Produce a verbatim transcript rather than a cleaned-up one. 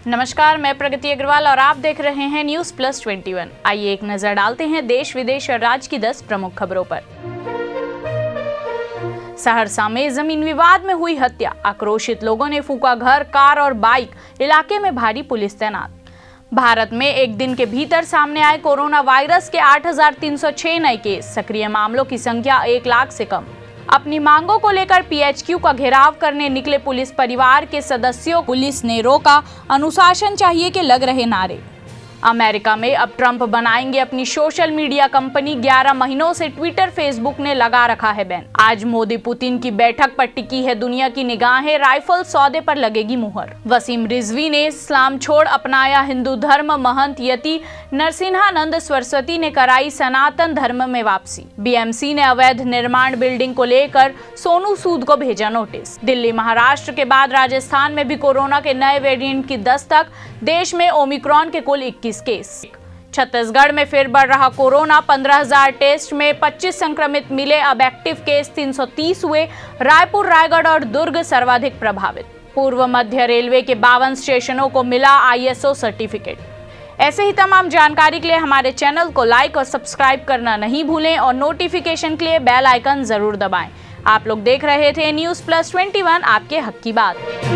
नमस्कार, मैं प्रगति अग्रवाल और आप देख रहे हैं न्यूज प्लस ट्वेंटी वन। आइए एक नजर डालते हैं देश विदेश और राज्य की दस प्रमुख खबरों पर। सहरसा में जमीन विवाद में हुई हत्या, आक्रोशित लोगों ने फूंका घर, कार और बाइक, इलाके में भारी पुलिस तैनात। भारत में एक दिन के भीतर सामने आए कोरोना वायरस के आठ हजार तीन सौ छह नए केस, सक्रिय मामलों की संख्या एक लाख से कम। अपनी मांगों को लेकर पीएचक्यू का घेराव करने निकले पुलिस परिवार के सदस्यों, पुलिस ने रोका, अनुशासन चाहिए के लग रहे नारे। अमेरिका में अब ट्रंप बनाएंगे अपनी सोशल मीडिया कंपनी, ग्यारह महीनों से ट्विटर फेसबुक ने लगा रखा है बैन। आज मोदी पुतिन की बैठक पर टिकी है दुनिया की निगाहें, राइफल सौदे पर लगेगी मुहर। वसीम रिजवी ने इस्लाम छोड़ अपनाया हिंदू धर्म, महंत यति नरसिंहानंद सरस्वती ने कराई सनातन धर्म में वापसी। बीएमसी ने अवैध निर्माण बिल्डिंग को लेकर सोनू सूद को भेजा नोटिस। दिल्ली, महाराष्ट्र के बाद राजस्थान में भी कोरोना के नए वेरिएंट की दस्तक, देश में ओमिक्रॉन के कुल इक्कीस केस। छत्तीसगढ़ में फिर बढ़ रहा कोरोना, पंद्रह हजार टेस्ट में पच्चीस संक्रमित मिले, अब एक्टिव केस तीन सौ तीस हुए। रायपुर, रायगढ़ और दुर्ग सर्वाधिक प्रभावित। पूर्व मध्य रेलवे के बावन स्टेशनों को मिला आईएसओ सर्टिफिकेट। ऐसे ही तमाम जानकारी के लिए हमारे चैनल को लाइक और सब्सक्राइब करना नहीं भूलें और नोटिफिकेशन के लिए बेल आइकन जरूर दबाएं। आप लोग देख रहे थे न्यूज प्लस ट्वेंटी वन, आपके हक की बात।